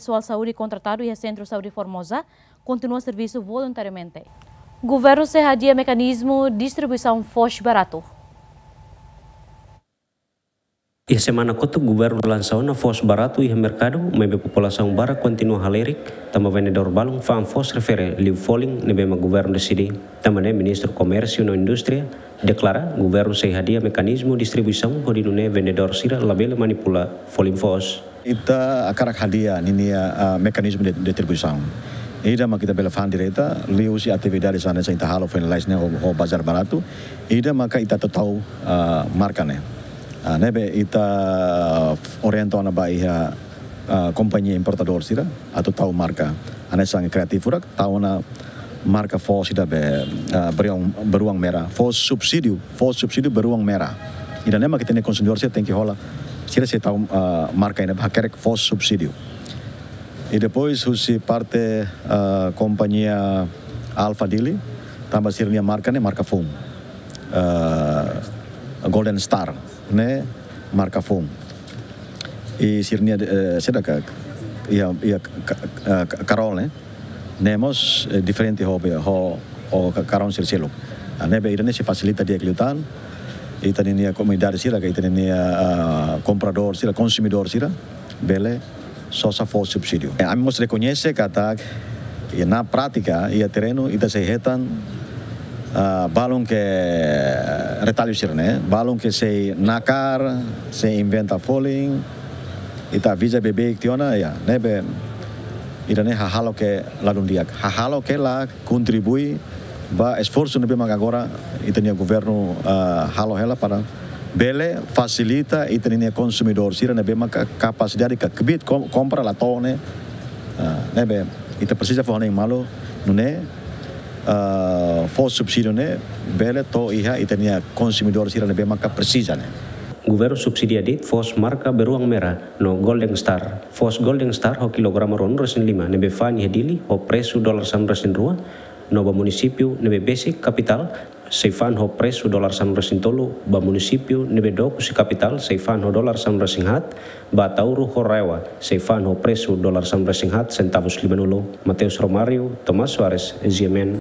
pessoal de saúde contratado e o Centro de Saúde Formosa continua serviço voluntariamente. O governo serradia mecanismo de distribuição FOS barato. E semana kota governo lançou na FOS barato e mercado, mas a população bara continua haleric, tama vendedor balung fam FOS refere liu foling nebe ma governo decidi, tamane ministro comércio e indústria declara governo serradia mecanismo distribuição hodinune vendedor sira label manipula foling FOS. Ita akarak hadia ninia mekanisme de distribuição. Ida ma kita bela fan direta, liu si atividade sana sa ita halo finalize ne ho bazar barato, ida maka ita tahu marka ne. Nebe ita oriento na ba iha companhia importador sira atau tahu marka. Ane sang kreatif urak tahu na marka FOS sida be beruang merah. FOS subsídio beruang merah. Ida nema kita ne konsumidor sira tem que rola sira se tahu marka ina ba kerek FOS subsídio. E depois se parte companhia Alpha Dili tambah sirnya marka ne marka FUM. Golden Star ne marka FUM. E sirnia sedaka ia Carol ne nemos diferente ho Carol sircelo. Nebe irene se facilita dia kliutan. Ita nia comunidade sira ka ita nia comprador sira consumidor sira bele sosa FOS subsídio. A mos reconhece kata na prática ia terreno ita se hetan balon que retalho sir né, balon que se nakar, se inventa foling, ita visa bebê que tiona ya, né be, ita né halo que lá um dia, halo que lá contribui, ba esforço ne be mag agora ita nia governo halo ela para bele facilita ita nia consumidor sir ne be mag capacidade que kebit compra lá to né, né be, ita precisa fazer malo, né FOS subsídio ne bele to iha itania consumidor sira ne be maka precisa ne. Governo subsidia dit FOS marka beruang merah no Golden Star. FOS Golden Star ho kilogram ron resin 5 nebe fani hedili ho preço dólar sam resin rua no ba município nebe basic capital seifan ho preço dólar sam resin tolo ba município nebe doku si capital seifan ho dólar sam resin hat ba tauru ho rewa seifan ho preço dólar sam resin hat centavos 50. Mateus Romário, Tomás Soares, Ziemen.